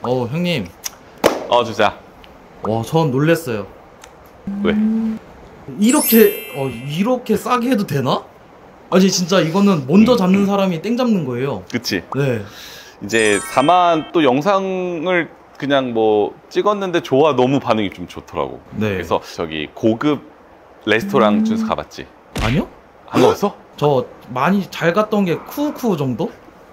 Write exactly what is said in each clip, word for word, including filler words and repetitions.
어, 형님. 어, 주자. 와, 전 놀랬어요. 왜? 이렇게, 어, 이렇게 싸게 해도 되나? 아니, 진짜 이거는 먼저 음, 잡는 음. 사람이 땡 잡는 거예요. 그치. 네. 이제 다만 또 영상을 그냥 뭐 찍었는데 좋아, 너무 반응이 좀 좋더라고. 네. 그래서 저기 고급 레스토랑 준수 가봤지? 아니요? 안 가봤어? 저 많이 잘 갔던 게 쿠우쿠 정도?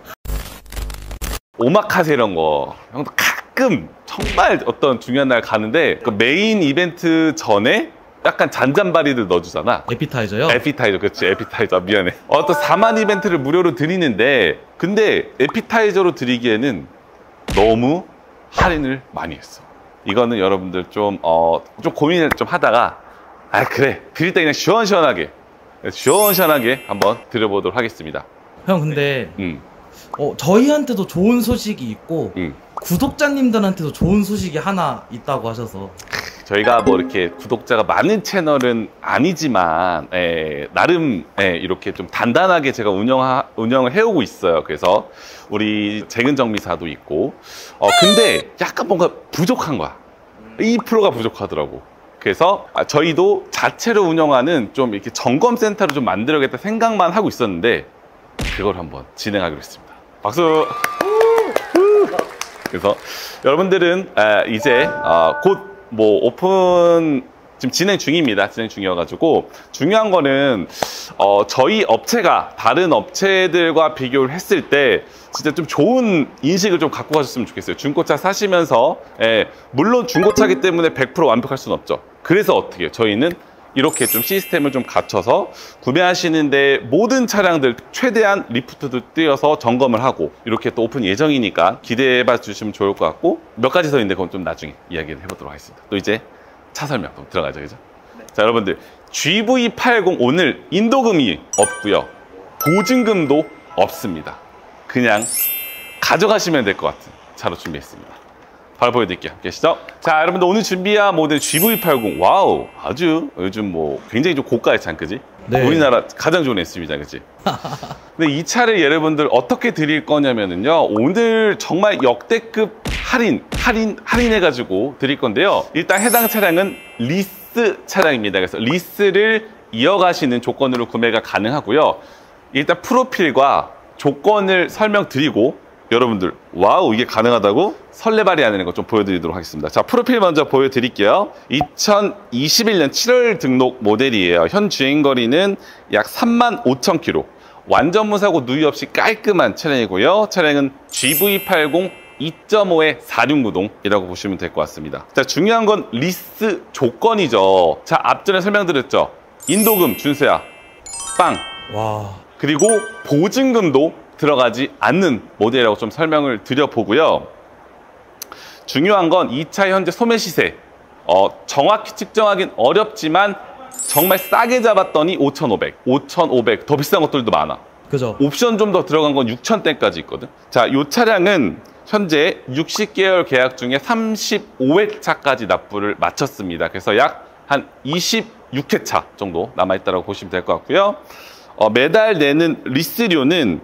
오마카세 이런 거 형도 가끔 정말 어떤 중요한 날 가는데 그 메인 이벤트 전에 약간 잔잔바리를 넣어주잖아. 에피타이저요? 에피타이저, 그렇지. 에피타이저. 미안해. 어떤 사만 이벤트를 무료로 드리는데 근데 에피타이저로 드리기에는 너무 할인을 많이 했어. 이거는 여러분들 좀, 어, 좀 고민을 좀 하다가 아 그래 드릴 때 그냥 시원시원하게 시원시원하게 한번 드려보도록 하겠습니다. 형, 근데 음, 어, 저희한테도 좋은 소식이 있고 음. 구독자님들한테도 좋은 소식이 하나 있다고 하셔서. 저희가 뭐 이렇게 구독자가 많은 채널은 아니지만 에, 나름 에, 이렇게 좀 단단하게 제가 운영 운영을 해오고 있어요. 그래서 우리 재근정비사도 있고 어 근데 약간 뭔가 부족한 거야. 이 퍼센트가 부족하더라고. 그래서 아, 저희도 자체로 운영하는 좀 이렇게 점검센터를 좀 만들어야겠다 생각만 하고 있었는데 그걸 한번 진행하기로 했습니다. 박수. 그래서 여러분들은 아, 이제 아, 곧 뭐 오픈 지금 진행 중입니다. 진행 중이어가지고 중요한 거는 어, 저희 업체가 다른 업체들과 비교를 했을 때 진짜 좀 좋은 인식을 좀 갖고 가셨으면 좋겠어요. 중고차 사시면서 예, 물론 중고차기 때문에 백 퍼센트 완벽할 수는 없죠. 그래서 어떻게 해요? 저희는 이렇게 좀 시스템을 좀 갖춰서 구매하시는데 모든 차량들 최대한 리프트도 띄어서 점검을 하고 이렇게 또 오픈 예정이니까 기대해 봐 주시면 좋을 것 같고 몇 가지 더 있는데 그건 좀 나중에 이야기를 해보도록 하겠습니다. 또 이제 차 설명 또 들어가죠, 그죠? 네. 자, 여러분들 지브이 팔십 오늘 인도금이 없고요, 보증금도 없습니다. 그냥 가져가시면 될 것 같은 차로 준비했습니다. 바로 보여드릴게요. 계시죠? 자, 여러분들 오늘 준비한 모델 지브이 팔십. 와우, 아주 요즘 뭐 굉장히 좀 고가의 차, 그지? 네. 우리나라 가장 좋은 에스유브이다, 그지? 근데 이 차를 여러분들 어떻게 드릴 거냐면은요, 오늘 정말 역대급 할인, 할인, 할인해가지고 드릴 건데요. 일단 해당 차량은 리스 차량입니다. 그래서 리스를 이어가시는 조건으로 구매가 가능하고요. 일단 프로필과 조건을 설명드리고 여러분들 와우 이게 가능하다고 설레발이 하는 거 좀 보여드리도록 하겠습니다. 자, 프로필 먼저 보여드릴게요. 이천이십일 년 칠월 등록 모델이에요. 현 주행거리는 약 삼만 오천 킬로미터, 완전 무사고 누이 없이 깔끔한 차량이고요. 차량은 지브이 팔십 이 점 오의 사륜구동이라고 보시면 될 것 같습니다. 자, 중요한 건 리스 조건이죠. 자, 앞전에 설명드렸죠. 인도금 준수야 빵. 와. 그리고 보증금도 들어가지 않는 모델이라고 좀 설명을 드려보고요. 중요한 건 이 차 현재 소매 시세 어, 정확히 측정하긴 어렵지만 정말 싸게 잡았더니 오천오백, 오천오백, 더 비싼 것들도 많아. 그죠. 옵션 좀 더 들어간 건 육천대까지 있거든. 자, 이 차량은 현재 육십 개월 계약 중에 삼십오 회차까지 납부를 마쳤습니다. 그래서 약 한 이십육 회차 정도 남아있다고 보시면 될 것 같고요. 어, 매달 내는 리스료는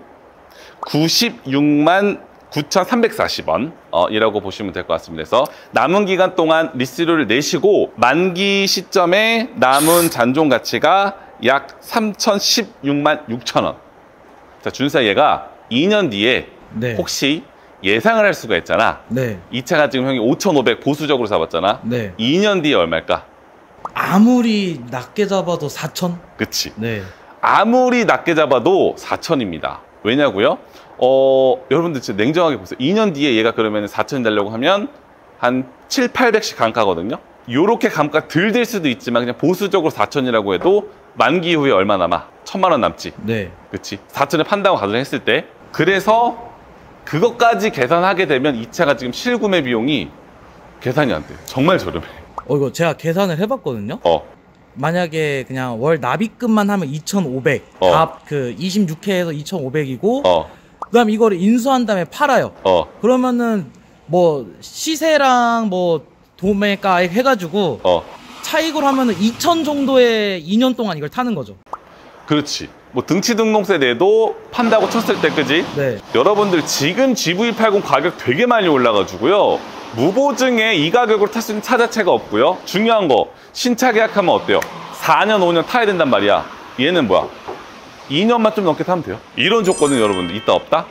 구십육만 구천삼백사십 원 어, 이라고 보시면 될 것 같습니다. 그래서 남은 기간 동안 리스료를 내시고 만기 시점에 남은 잔존 가치가 약 삼천십육만 육천 원. 자, 준사 얘가 이 년 뒤에 네. 혹시 예상을 할 수가 있잖아. 네. 이 차가 지금 형이 오천오백 보수적으로 잡았잖아. 네. 이 년 뒤에 얼마일까? 아무리 낮게 잡아도 사천? 그치. 네. 아무리 낮게 잡아도 사천입니다. 왜냐고요? 어, 여러분들 진짜 냉정하게 보세요. 이 년 뒤에 얘가 그러면 사천이 되려고 하면 한 칠, 팔백씩 감가거든요. 요렇게 감가 덜 될 수도 있지만 그냥 보수적으로 사천이라고 해도 만기 후에 얼마 남아? 천만 원 남지. 네. 그치. 사천에 판다고 가정했을 때. 그래서 그것까지 계산하게 되면 이 차가 지금 실구매 비용이 계산이 안 돼. 정말 저렴해. 어, 이거 제가 계산을 해봤거든요. 어. 만약에 그냥 월 납입금만 하면 이천오백, 어. 답 그 이십육 회에서 이천오백이고, 어. 그 다음 이거를 인수한 다음에 팔아요. 어. 그러면은 뭐 시세랑 뭐 도매가액 해가지고 어. 차익으로 하면은 이천 정도의 이 년 동안 이걸 타는 거죠. 그렇지. 뭐 등치 등록 세대도 판다고 쳤을 때 그지? 네. 여러분들 지금 지브이 팔십 가격 되게 많이 올라가지고요. 무보증에 이 가격으로 탈 수 있는 차 자체가 없고요. 중요한 거 신차 계약하면 어때요? 사 년 오 년 타야 된단 말이야. 얘는 뭐야? 이 년만 좀 넘게 타면 돼요. 이런 조건은 여러분들 있다 없다?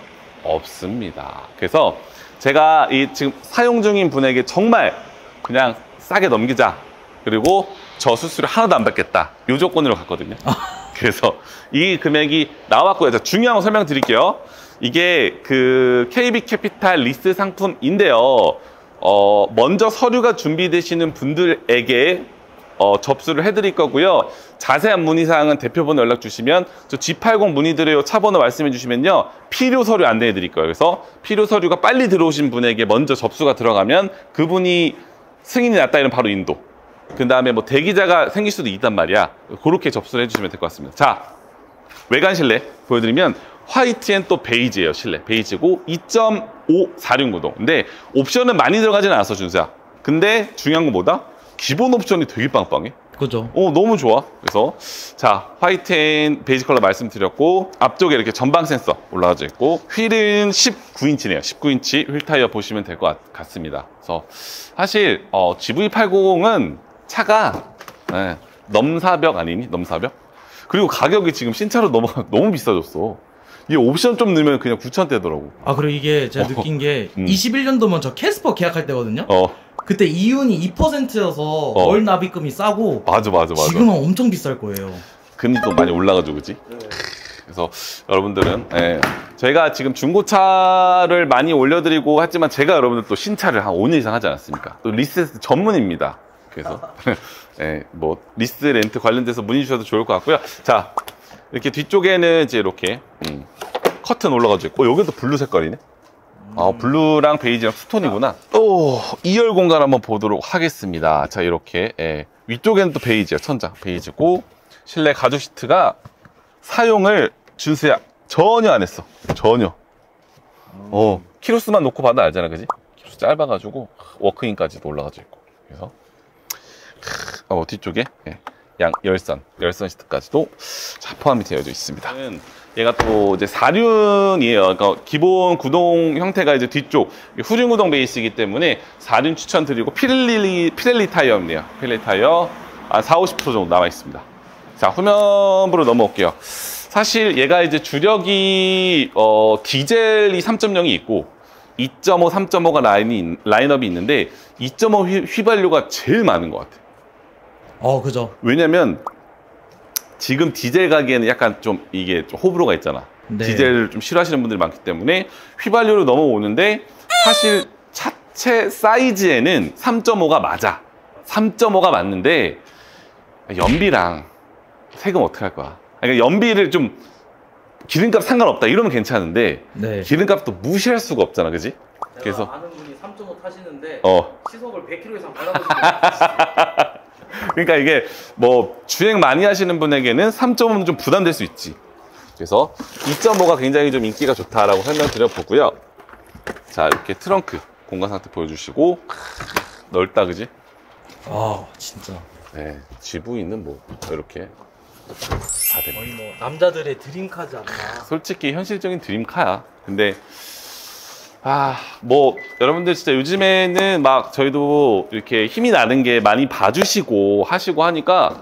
없습니다. 그래서 제가 이 지금 사용 중인 분에게 정말 그냥 싸게 넘기자. 그리고 저 수수료 하나도 안 받겠다. 이 조건으로 갔거든요. 그래서 이 금액이 나왔고요. 자, 중요한 거 설명드릴게요. 이게 그 케이비캐피탈 리스 상품인데요. 어, 먼저 서류가 준비되시는 분들에게 어, 접수를 해드릴 거고요. 자세한 문의사항은 대표번호 연락 주시면 저 지 팔십 문의드려요 차번호 말씀해 주시면요. 필요 서류 안내해 드릴 거예요. 그래서 필요 서류가 빨리 들어오신 분에게 먼저 접수가 들어가면 그분이 승인이 났다 이러면 바로 인도. 그 다음에 뭐 대기자가 생길 수도 있단 말이야. 그렇게 접수를 해주시면 될 것 같습니다. 자, 외관 실내 보여드리면 화이트 앤 또 베이지예요. 실내 베이지고 이 점 오 사륜구동. 근데 옵션은 많이 들어가진 않았어 준수야. 근데 중요한 건 뭐다? 기본 옵션이 되게 빵빵해. 그죠. 어, 너무 좋아. 그래서 자, 화이트 앤 베이지 컬러 말씀드렸고 앞쪽에 이렇게 전방 센서 올라가져 있고 휠은 십구 인치네요. 십구 인치 휠 타이어 보시면 될 것 같습니다. 그래서 사실 어, 지브이 팔십은 차가 네, 넘사벽 아니니? 넘사벽? 그리고 가격이 지금 신차로 너무 너무 비싸졌어. 이 옵션 좀 넣으면 그냥 구천대더라고. 아, 그리고 이게 제가 어, 느낀 게 음. 이십일 년도면 저 캐스퍼 계약할 때거든요. 어, 그때 이윤이 이 퍼센트여서 어. 월 납입금이 싸고 맞아, 맞아, 맞아. 지금은 엄청 비쌀 거예요. 금리 또 많이 올라가지고, 그지? 그래서 여러분들은 예, 저희가 지금 중고차를 많이 올려드리고 하지만 제가 여러분들 또 신차를 한 오 년 이상 하지 않았습니까? 또 리스 전문입니다. 그래서 예, 뭐 리스 렌트 관련돼서 문의 주셔도 좋을 것 같고요. 자, 이렇게 뒤쪽에는 이제 이렇게 음, 커튼 올라가지고 있고, 어, 여기도 블루 색깔이네. 아, 블루랑 베이지랑 투톤이구나. 또 이열 공간 한번 보도록 하겠습니다. 자, 이렇게 예, 위쪽에는 또 베이지야. 천장 베이지고 실내 가죽 시트가 사용을 준수야 전혀 안 했어. 전혀. 어, 키로수만 놓고 봐도 알잖아, 그지? 키로수 짧아가지고 워크인까지도 올라가져 있고. 그래서 어, 뒤쪽에 예, 양 열선, 열선 시트까지도 자, 포함이 되어져 있습니다. 얘가 또 이제 사륜이에요. 그러니까 기본 구동 형태가 이제 뒤쪽 후륜 구동 베이스이기 때문에 사륜 추천드리고 피렐리 피렐리 타이어입니다. 피렐리 타이어 한 사, 오십 퍼센트 정도 남아 있습니다. 자, 후면부로 넘어올게요. 사실 얘가 이제 주력이 어, 디젤이 삼 점 영이 있고 이 점 오, 삼 점 오가 라인이 라인업이 있는데 이 점 오 휘, 휘발유가 제일 많은 것 같아요. 어, 그죠. 왜냐면 지금 디젤 가기에는 약간 좀 이게 좀 호불호가 있잖아. 네. 디젤을 좀 싫어하시는 분들이 많기 때문에 휘발유로 넘어오는데 사실 차체 사이즈에는 삼 점 오가 맞아. 삼 점 오가 맞는데 연비랑 세금 어떻게 할 거야? 그러니까 연비를 좀 기름값 상관없다 이러면 괜찮은데 네. 기름값도 무시할 수가 없잖아, 그지? 그래서 아는 분이 삼 점 오 타시는데 어. 시속을 백 킬로미터 이상 밟아보시면 그러니까 이게 뭐 주행 많이 하시는 분에게는 삼 점 오는 좀 부담될 수 있지. 그래서 이 점 오가 굉장히 좀 인기가 좋다라고 설명드려보고요. 자, 이렇게 트렁크 공간 상태 보여주시고 넓다, 그지? 아, 진짜 네, 지브이는 뭐 이렇게 다 됩니다. 거의 뭐 남자들의 드림카지 않나. 솔직히 현실적인 드림카야. 근데 아, 뭐 여러분들 진짜 요즘에는 막 저희도 이렇게 힘이 나는 게 많이 봐주시고 하시고 하니까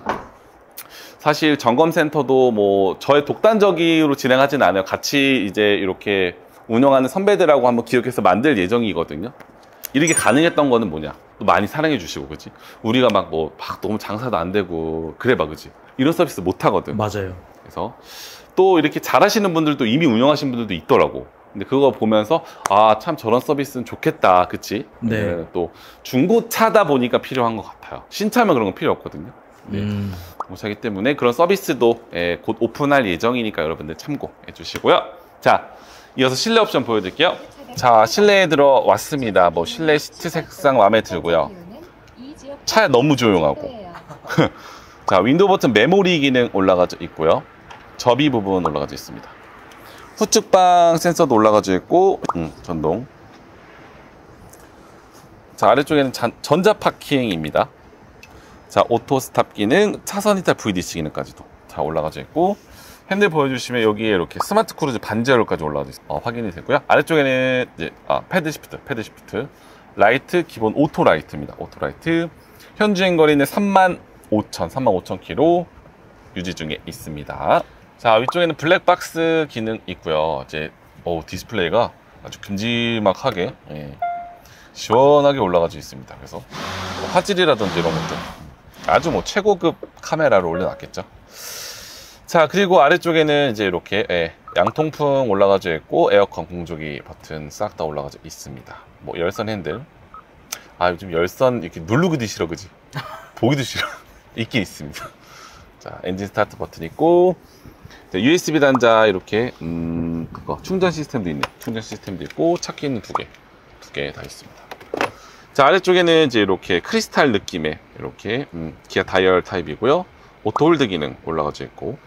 사실 점검센터도 뭐 저의 독단적으로 진행하진 않아요. 같이 이제 이렇게 운영하는 선배들하고 한번 기획해서 만들 예정이거든요. 이렇게 가능했던 거는 뭐냐? 또 많이 사랑해 주시고, 그지? 우리가 막 뭐 막 너무 장사도 안 되고 그래 봐, 그지? 이런 서비스 못 하거든. 맞아요. 그래서 또 이렇게 잘하시는 분들도 이미 운영하신 분들도 있더라고. 근데 그거 보면서 아, 참 저런 서비스는 좋겠다, 그치? 네. 네, 또 중고차다 보니까 필요한 것 같아요. 신차면 그런 건 필요 없거든요. 네. 음. 중고차기 때문에 그런 서비스도 예, 곧 오픈할 예정이니까 여러분들 참고해 주시고요. 자, 이어서 실내 옵션 보여드릴게요. 자, 실내에 들어왔습니다. 뭐 실내 시트 색상 마음에 들고요. 차 너무 조용하고. 자, 윈도우 버튼 메모리 기능 올라가져 있고요. 접이 부분 올라가져 있습니다. 후측방 센서도 올라가져 있고, 음, 전동. 자, 아래쪽에는 잔, 전자 파킹입니다. 자, 오토 스탑 기능, 차선 이탈 브이디씨 기능까지도 자 올라가져 있고, 핸들 보여주시면 여기에 이렇게 스마트 크루즈 반제어로까지 올라와 있어요. 어, 확인이 되고요. 아래쪽에는 이제 아, 패드 시프트, 패드 시프트, 라이트 기본 오토 라이트입니다. 오토 라이트. 현 주행 거리는 삼만 오천, 삼만 오천 킬로미터 유지 중에 있습니다. 자, 위쪽에는 블랙박스 기능 있고요. 이제 오, 디스플레이가 아주 큼지막하게 예, 시원하게 올라가져 있습니다. 그래서 뭐 화질이라든지 이런 것들 아주 뭐 최고급 카메라로 올려놨겠죠. 자, 그리고 아래쪽에는 이제 이렇게 예, 양통풍 올라가져 있고 에어컨 공조기 버튼 싹 다 올라가져 있습니다. 뭐 열선 핸들. 아, 요즘 열선 이렇게 누르기도 싫어, 그지? 보기도 싫어. 있긴 있습니다. 자, 엔진 스타트 버튼 있고, 유에스비 단자 이렇게 음, 그거 충전 시스템도 있네. 충전 시스템도 있고, 찾기는 두 개, 두 개 다 있습니다. 자, 아래쪽에는 이제 이렇게 크리스탈 느낌의 이렇게 음, 기아 다이얼 타입이고요. 오토 홀드 기능 올라가져 있고,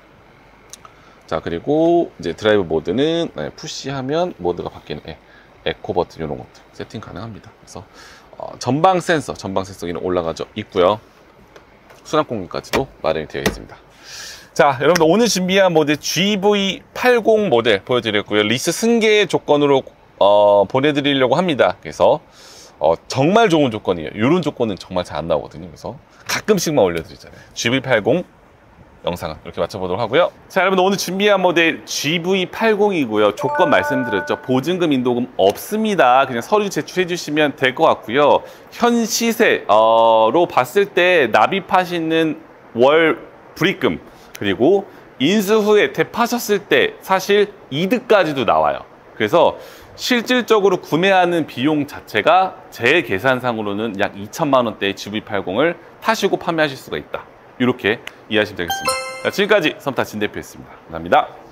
자, 그리고 이제 드라이브 모드는 네, 푸시하면 모드가 바뀌는 네, 에코 버튼 이런 것들 세팅 가능합니다. 그래서 어, 전방 센서, 전방 센서 기능 올라가져 있고요. 수납 공간까지도 마련이 되어 있습니다. 자, 여러분들 오늘 준비한 모델 지브이 팔십 모델 보여드렸고요. 리스 승계 조건으로 어, 보내드리려고 합니다. 그래서 어, 정말 좋은 조건이에요. 이런 조건은 정말 잘 안 나오거든요. 그래서 가끔씩만 올려드리잖아요. 지브이 팔십 영상은 이렇게 맞춰보도록 하고요. 자, 여러분 오늘 준비한 모델 지브이 팔십이고요. 조건 말씀드렸죠. 보증금, 인도금 없습니다. 그냥 서류 제출해 주시면 될 것 같고요. 현 시세로 봤을 때 납입하시는 월 불입금 그리고 인수 후에 되파셨을 때 사실 이득까지도 나와요. 그래서 실질적으로 구매하는 비용 자체가 제 계산상으로는 약 이천만 원대의 지브이 팔십을 타시고 판매하실 수가 있다. 이렇게 이해하시면 되겠습니다. 자, 지금까지 썸타 진 대표였습니다. 감사합니다.